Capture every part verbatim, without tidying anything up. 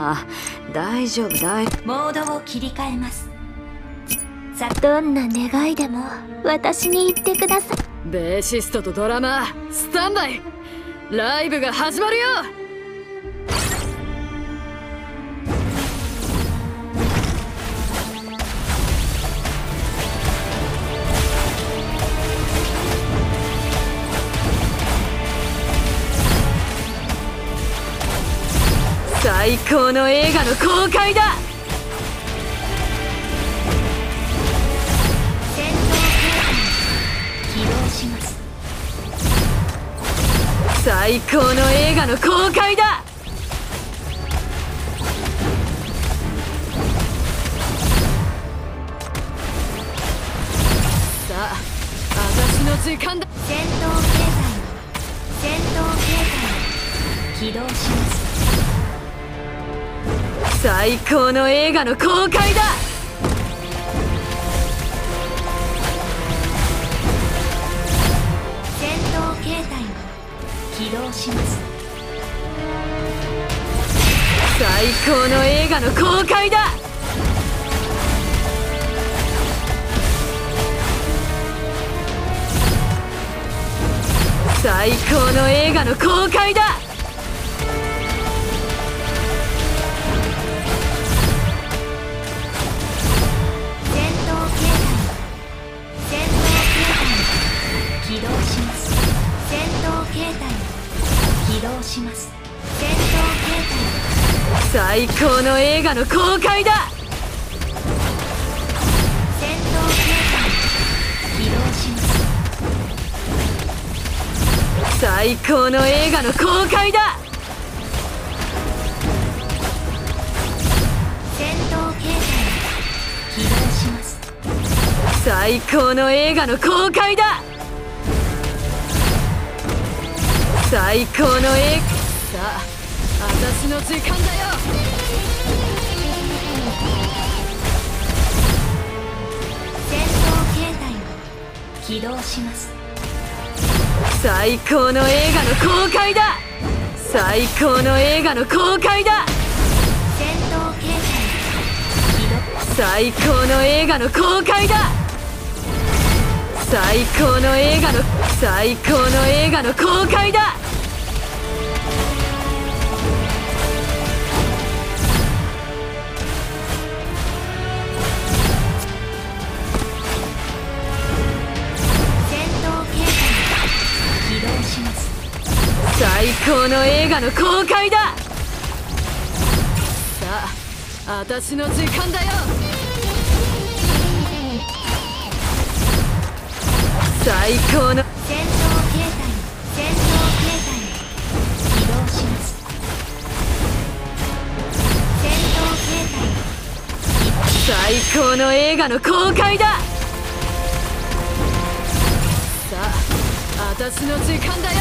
あ大丈夫だい。 モードを切り替えます。さどんな願いでも私に言ってください。 ベーシストとドラマースタンバイ、ライブが始まるよ。最高の映画の公開だ。 戦闘起動します。 最高の映画の公開だ。さあ私の時間だ。 戦闘形態戦闘形態起動します。 最高の映画の公開だ。 戦闘形態起動します。 最高の映画の公開だ。最高の映画の公開だ。 起動します。戦闘形態起動します。戦闘形態最高の映画の公開だ。 戦闘形態起動します。 最高の映画の公開だ。 戦闘形態起動します。 最高の映画の公開だ。最高の映画。さあ私の時間だよ。 戦闘形態起動します。 最高の映画の公開だ。最高の映画の公開だ。 戦闘形態起動。 最高の映画の公開だ。最高の映画の最高の映画の公開だ。 戦闘形態起動します。 最高の映画の公開だ。さあ私の時間だよ。最高の戦闘形態戦闘形態起動します。戦闘形態最高の映画の公開だ。さあ私の時間だよ。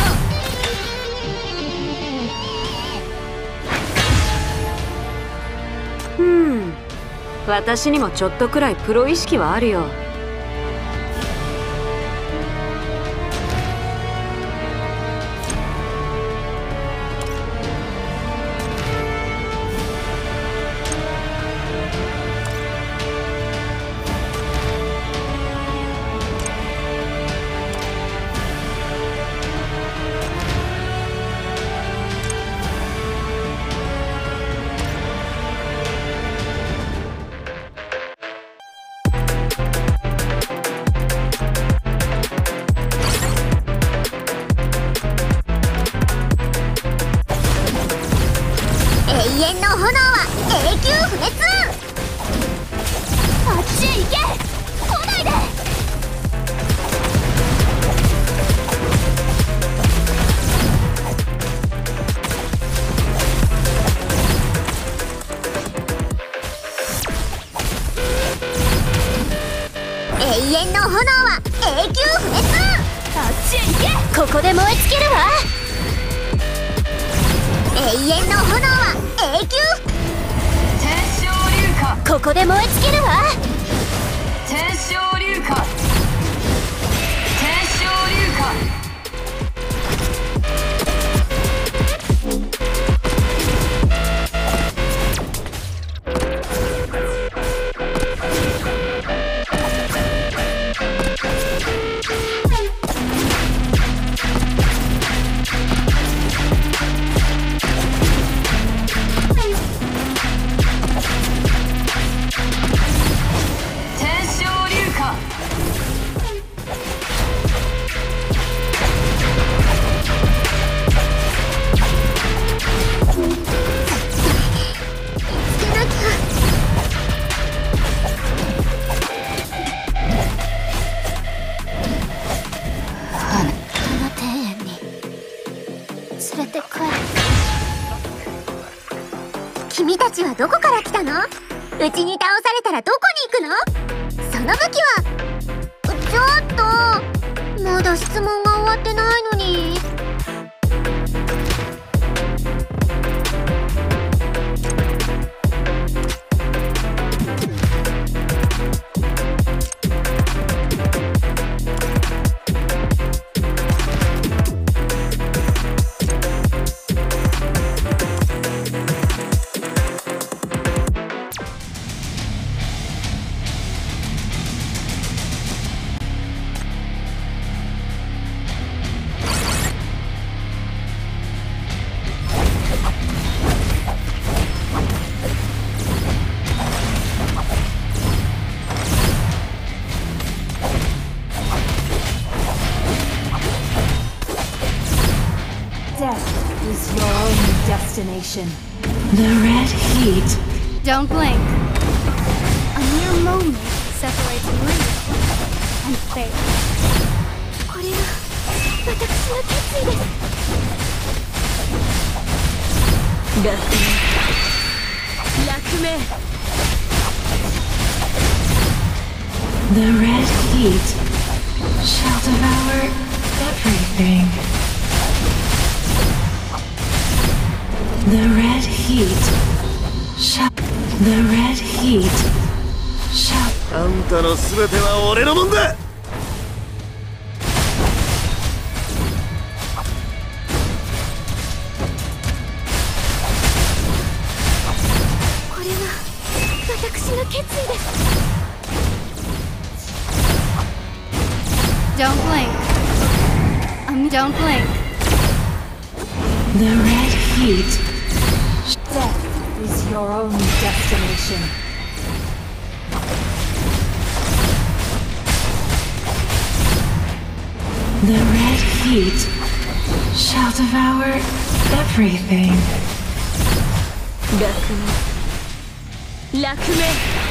ふん、私にもちょっとくらいプロ意識はあるよ。 永遠の炎は永久不滅。あっちへ行け。来ないで。永遠の炎は永久不滅。あっちへ行け。ここで燃え尽きるわ。永遠の炎は永久。 天正流火。 ここで燃え尽きるわ。 天正流火。天正流火。 連れて帰る。君たちはどこから来たの？うちに倒されたらどこに行くの？その武器は。ちょっとまだ質問が終わってないのに。 Death is your only destination. The red heat. Don't blink. A mere moment separates real and fake. これが私の決意です。 楽命。 The red heat shall devour everything. The red heat shall. The red heat shall. あんたの全ては俺のもんだ。 これが私の決意です。 Don't blink. Um, don't blink. The red heat. Death is your only destination. The red heat shall devour everything. 楽命。楽命。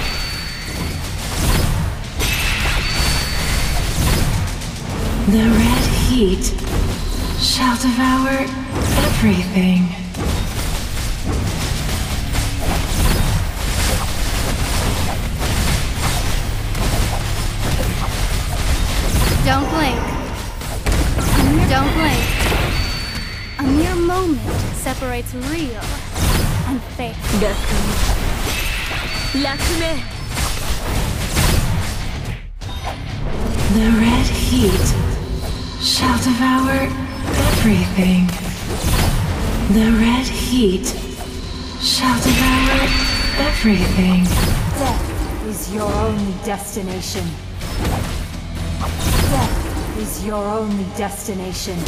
The red heat shall devour everything. Don't blink. Don't blink. A mere moment separates real and fake. 楽命。楽命。 The red heat shall devour everything. The red heat shall devour everything. Death is your only destination. Death is your only destination.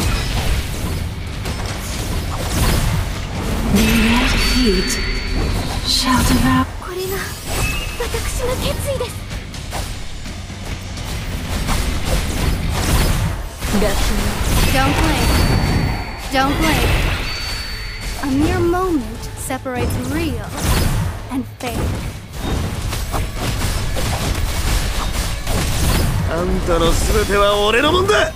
The red heat shall devour. これが私の決意です。 Don't blink. Don't blink. A mere moment separates real and fake. あんたの全ては俺のもんだ。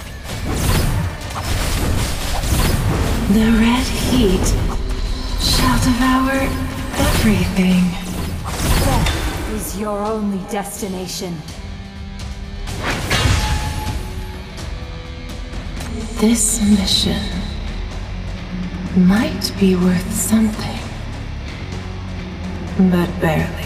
The red heat shall devour everything. Death is your only destination. This mission might be worth something, but barely.